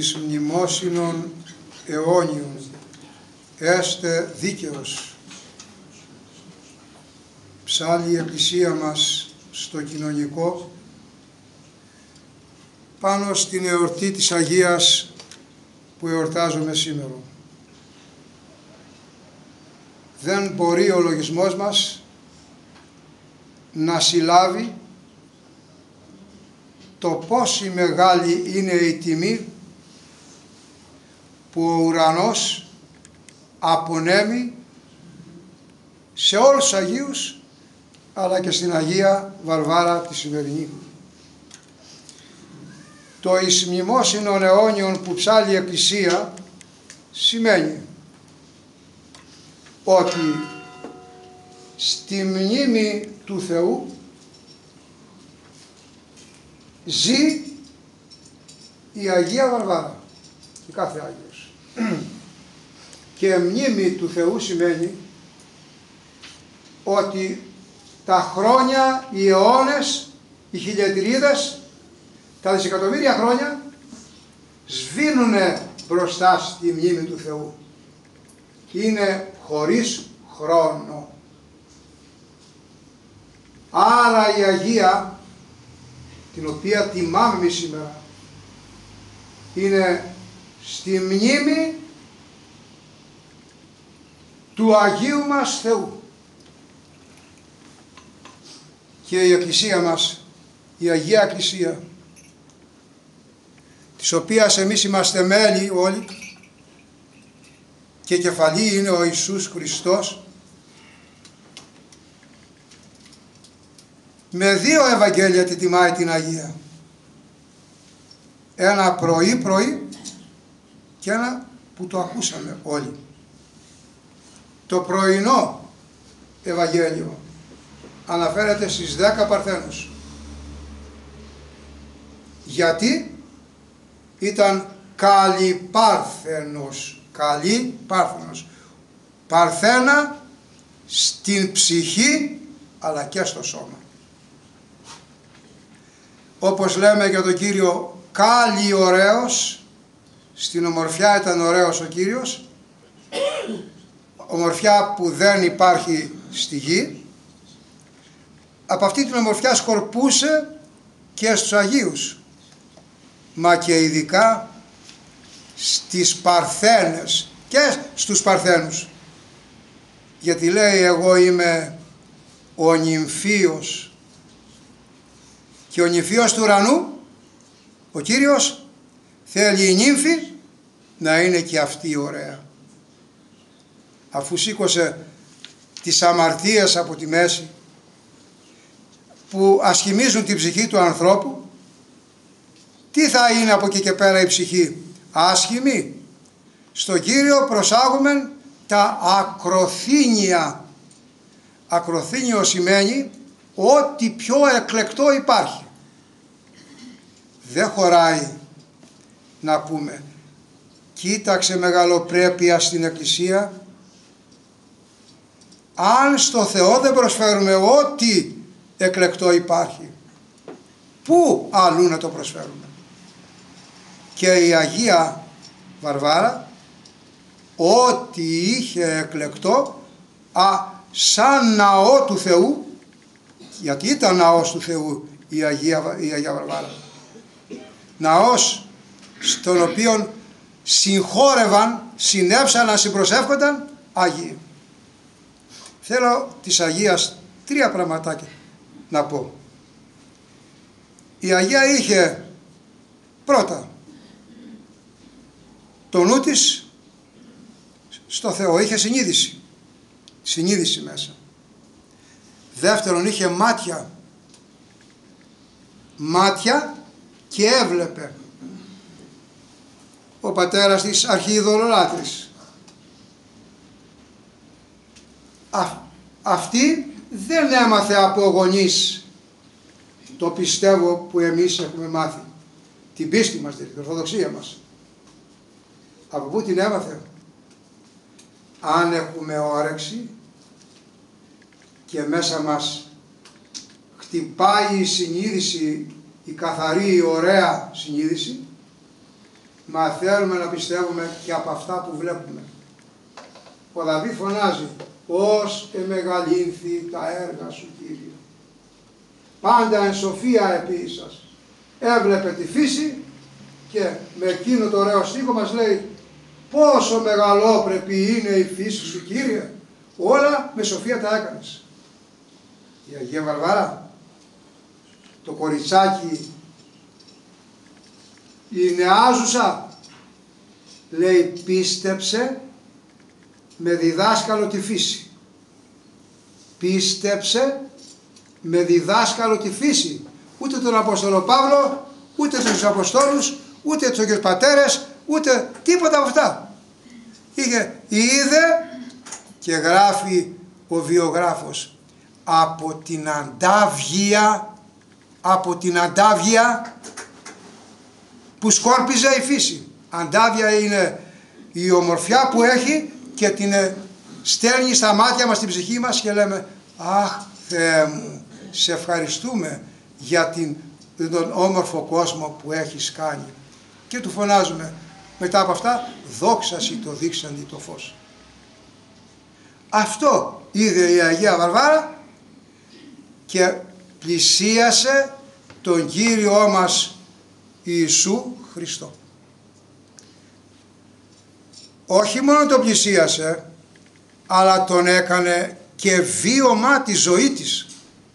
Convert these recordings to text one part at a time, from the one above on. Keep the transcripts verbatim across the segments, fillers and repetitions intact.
εις μνημόσυνον αιώνιον, έστε δίκαιος. Ψάλλει η Εκκλησία μας στο κοινωνικό πάνω στην εορτή της Αγίας που εορτάζουμε σήμερα. Δεν μπορεί ο λογισμός μας να συλλάβει το πόση μεγάλη είναι η τιμή που ο ουρανός απονέμει σε όλους τους Αγίους, αλλά και στην Αγία Βαρβάρα τη σημερινή. Το εις μνημόσυνον αιώνιον που ψάλλει η Εκκλησία σημαίνει ότι στη μνήμη του Θεού ζει η Αγία Βαρβάρα και κάθε Άγιος. Και μνήμη του Θεού σημαίνει ότι τα χρόνια, οι αιώνες, οι χιλιετηρίδες, τα δισεκατομμύρια χρόνια σβήνουνε μπροστά στη μνήμη του Θεού. Είναι χωρίς χρόνο. Άρα η Αγία, την οποία τιμάμε σήμερα, είναι στη μνήμη του Αγίου μας Θεού. Και η Εκκλησία μας, η Αγία Εκκλησία, της οποίας εμείς είμαστε μέλη όλοι και κεφαλή είναι ο Ιησούς Χριστός, με δύο Ευαγγέλια τη τιμάει την Αγία. Ένα πρωί πρωί και ένα που το ακούσαμε όλοι. Το πρωινό Ευαγγέλιο αναφέρεται στις δέκα Παρθένους. Γιατί ήταν καλυπάρθενος, καλή Πάρθενος. Παρθένα στην ψυχή αλλά και στο σώμα. Όπως λέμε για τον Κύριο κάλλη ωραίος, στην ομορφιά ήταν ωραίος ο Κύριος, ομορφιά που δεν υπάρχει στη γη. Από αυτή την ομορφιά σκορπούσε και στους Αγίους, μα και ειδικά στις Παρθένες και στους Παρθένους, γιατί λέει εγώ είμαι ο νυμφίος και ο νυμφίος του ουρανού, ο Κύριος θέλει η νύμφη να είναι και αυτή ωραία. Αφού σήκωσε τις αμαρτίες από τη μέση που ασχημίζουν την ψυχή του ανθρώπου, τι θα είναι από εκεί και πέρα η ψυχή? Άσχημη. Στο Κύριο προσάγουμε τα ακροθήνια. Ακροθήνιο σημαίνει ό,τι πιο εκλεκτό υπάρχει. Δεν χωράει να πούμε κοίταξε μεγαλοπρέπεια στην Εκκλησία. Αν στο Θεό δεν προσφέρουμε ό,τι εκλεκτό υπάρχει, πού αλλού να το προσφέρουμε? Και η Αγία Βαρβάρα ό,τι είχε εκλεκτό, α, σαν ναό του Θεού, γιατί ήταν ναός του Θεού η Αγία, η Αγία Βαρβάρα, ναός στον οποίον συγχώρευαν, συνέψαναν, συμπροσεύχονταν Άγιοι. Θέλω της Αγίας τρία πραγματάκια να πω. Η Αγία είχε πρώτα το νου της στο Θεό, είχε συνείδηση, συνείδηση μέσα. Δεύτερον, είχε μάτια, μάτια και έβλεπε. Ο πατέρας της αρχιειδωλολάτρης. Α, αυτή δεν έμαθε από γονείς, το πιστεύω που εμείς έχουμε μάθει, την πίστη μας, την ορθοδοξία μας. Από πού την έμαθε? Αν έχουμε όρεξη και μέσα μας χτυπάει η συνείδηση, η καθαρή, η ωραία συνείδηση, μα θέλουμε να πιστεύουμε και από αυτά που βλέπουμε. Ο Δαβίδ φωνάζει, ως εμεγαλύνθη τα έργα σου, Κύριε. Πάντα εν σοφία επίησας. Έβλεπε τη φύση και με εκείνο το ωραίο στίχο μας λέει, πόσο μεγαλόπρεπη είναι η φύση σου, Κύριε. Όλα με σοφία τα έκανες. Η Αγία Βαρβάρα, το κοριτσάκι, η νεάζουσα, λέει, πίστεψε με διδάσκαλο τη φύση. Πίστεψε με διδάσκαλο τη φύση. Ούτε τον Απόστολο Παύλο, ούτε τους Αποστόλους, ούτε τους Αγίους Πατέρες, ούτε τίποτα από αυτά. Είχε, είδε και γράφει ο βιογράφος, από την αντάβγεια, από την αντάβγεια που σκόρπιζε η φύση. Αντάβγεια είναι η ομορφιά που έχει και την στέλνει στα μάτια μας, στην ψυχή μας και λέμε, αχ Θεέ μου, σε ευχαριστούμε για την, τον όμορφο κόσμο που έχεις κάνει. Και του φωνάζουμε μετά από αυτά, δόξασι το δείξαντι το φως. Αυτό είδε η Αγία Βαρβάρα και πλησίασε τον Κύριό μας Ιησού Χριστό. Όχι μόνο τον πλησίασε, αλλά τον έκανε και βίωμα τη ζωή της.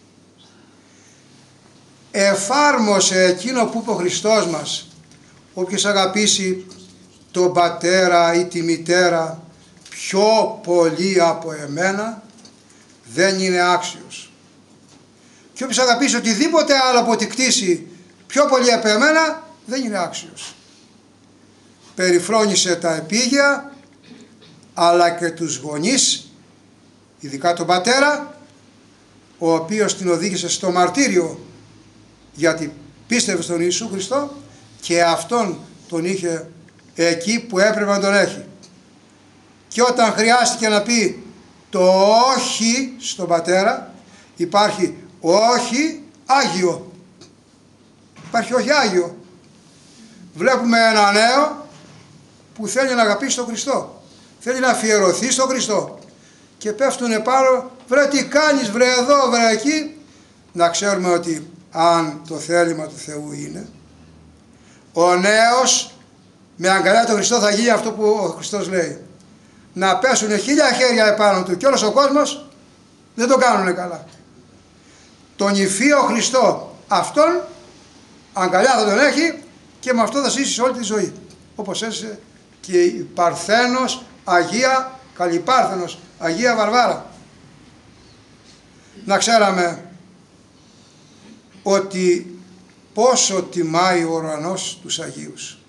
Εφάρμοσε εκείνο που είπε ο Χριστός μας, όποιος αγαπήσει τον πατέρα ή τη μητέρα πιο πολύ από εμένα, δεν είναι άξιος. Και όποιος αγαπήσει οτιδήποτε άλλο από τη κτήση πιο πολύ από εμένα, δεν είναι άξιος. Περιφρόνησε τα επίγεια, αλλά και τους γονείς, ειδικά τον πατέρα, ο οποίος την οδήγησε στο μαρτύριο, γιατί πίστευε στον Ιησού Χριστό και αυτόν τον είχε εκεί που έπρεπε να τον έχει. Και όταν χρειάστηκε να πει το όχι στον πατέρα, υπάρχει όχι Άγιο. Υπάρχει όχι Άγιο. Βλέπουμε ένα νέο που θέλει να αγαπήσει τον Χριστό. Θέλει να αφιερωθεί στον Χριστό. Και πέφτουν επάνω, βρε τι κάνεις, βρε εδώ, βρε εκεί. Να ξέρουμε ότι αν το θέλημα του Θεού είναι, ο νέος με αγκαλιά τον Χριστό θα γίνει αυτό που ο Χριστός λέει. Να πέσουν χίλια χέρια επάνω του και όλος ο κόσμος δεν το κάνουν καλά. Τον υφείο Χριστό, αυτόν αγκαλιά θα τον έχει και με αυτό θα ζήσει όλη τη ζωή. Όπως έζησε και η Παρθένος Αγία, Καλυπάρθενος Αγία Βαρβάρα. Να ξέραμε ότι πόσο τιμάει ο ουρανός τους Αγίους,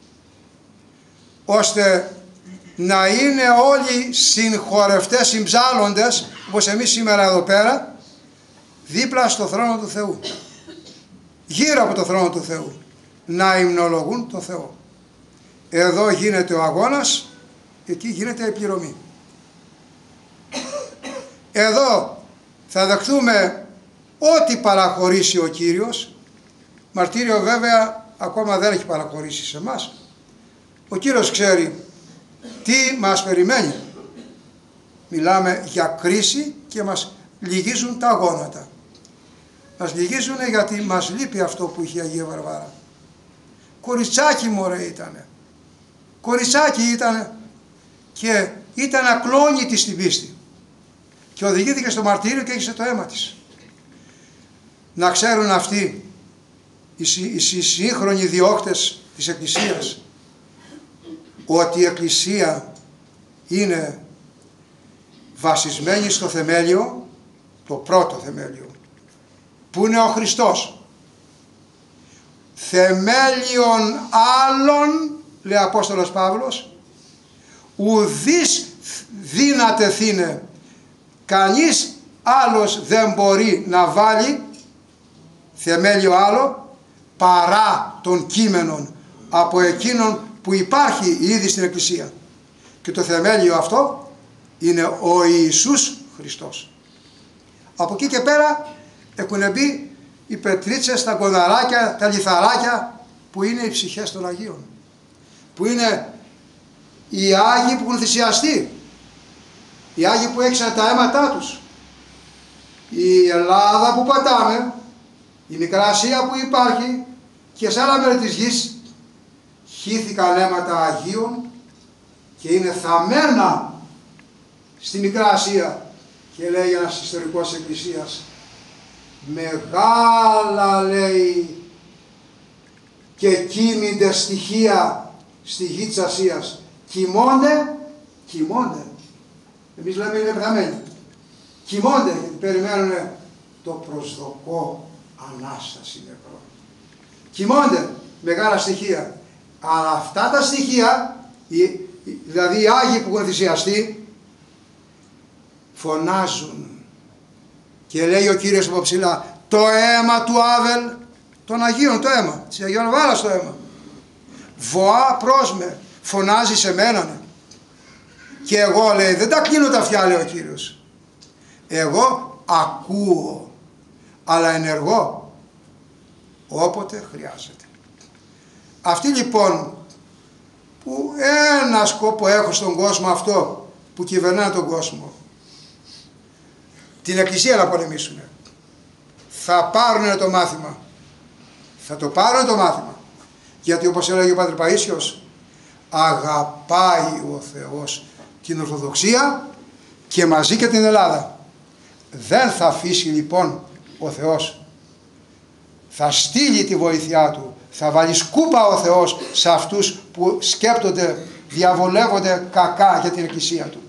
ώστε να είναι όλοι συγχωρευτές, συμψάλλοντες, όπως εμείς σήμερα εδώ πέρα, δίπλα στο θρόνο του Θεού, γύρω από το θρόνο του Θεού, να υμνολογούν το Θεό. Εδώ γίνεται ο αγώνας, εκεί γίνεται η πληρωμή. Εδώ θα δεχθούμε ό,τι παραχωρήσει ο Κύριος. Μαρτύριο βέβαια ακόμα δεν έχει παραχωρήσει σε εμάς. Ο Κύριος ξέρει τι μας περιμένει. Μιλάμε για κρίση και μας λυγίζουν τα γόνατα. Μας λυγίζουν γιατί μας λείπει αυτό που είχε η Αγία Βαρβάρα. Κοριτσάκι μωρέ ήτανε. Κοριτσάκι ήτανε και ήταν ακλόνητη στην πίστη. Και οδηγήθηκε στο μαρτύριο και έχισε το αίμα της. Να ξέρουν αυτοί οι σύγχρονοι διώκτες της Εκκλησίας ότι η Εκκλησία είναι βασισμένη στο θεμέλιο, το πρώτο θεμέλιο, που είναι ο Χριστός. Θεμέλιον άλλων, λέει ο Απόστολος Παύλος, ουδείς δύνατεθήνε, κανείς άλλος δεν μπορεί να βάλει θεμέλιο άλλο παρά των κείμενων από εκείνον που υπάρχει ήδη στην Εκκλησία. Και το θεμέλιο αυτό είναι ο Ιησούς Χριστός. Από εκεί και πέρα έχουν μπει οι πετρίτσες, τα κοναράκια, τα λιθαράκια που είναι οι ψυχές των Αγίων. που είναι οι Άγιοι που έχουν θυσιαστεί, οι Άγιοι που έξαν τα αίματά τους, η Ελλάδα που πατάμε, η Μικρά Ασία που υπάρχει και σε άλλα μέρη της γης χύθηκαν αίματα Αγίων και είναι θαμμένα στη Μικρά Ασία. Και λέει ένας ιστορικός της Εκκλησίας, μεγάλα λέει και κοίμηνται στοιχεία στη γη της Ασίας. Κοιμώνται, κοιμώνται. Εμείς λέμε είναι πεθαμένοι. Κοιμώνται γιατί περιμένουν το προσδοκό Ανάσταση νεκρών. Κοιμώνται μεγάλα στοιχεία. Αλλά αυτά τα στοιχεία, δηλαδή οι Άγιοι που έχουν θυσιαστεί, φωνάζουν και λέει ο Κύριος από ψηλά, το αίμα του Άβελ των Αγίων, το αίμα της Αγίων Βάρας, το αίμα βοά πρόσμε, φωνάζει σε μένανε. Και εγώ, λέει, δεν τα κλείνω τα αυτιά, λέει ο Κύριος, εγώ ακούω, αλλά ενεργώ όποτε χρειάζεται. Αυτή λοιπόν που ένα σκόπο έχω στον κόσμο αυτό που κυβερνά τον κόσμο, την Εκκλησία να πολεμήσουν, θα πάρουν το μάθημα, θα το πάρουν το μάθημα, γιατί όπως έλεγε ο Πατήρ Παΐσιος, αγαπάει ο Θεός την Ορθοδοξία και μαζί και την Ελλάδα. Δεν θα αφήσει λοιπόν ο Θεός, θα στείλει τη βοήθειά Του, θα βάλει σκούπα ο Θεός σε αυτούς που σκέπτονται, διαβολεύονται κακά για την Εκκλησία Του.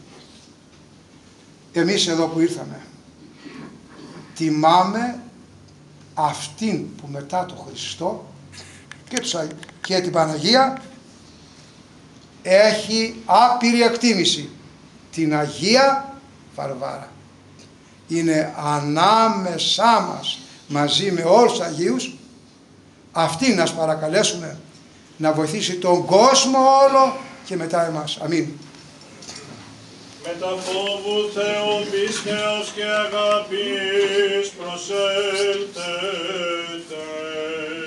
Εμείς εδώ που ήρθαμε τιμάμε αυτήν που μετά το Χριστό και, τους, και την Παναγία έχει άπειρη εκτίμηση, την Αγία Βαρβάρα. Είναι ανάμεσά μας μαζί με όλους τους Αγίους. Αυτήν να παρακαλέσουμε να βοηθήσει τον κόσμο όλο και μετά εμάς. Αμήν. Με τα φόβου Θεού πίστεως και αγάπης προσέλθετε.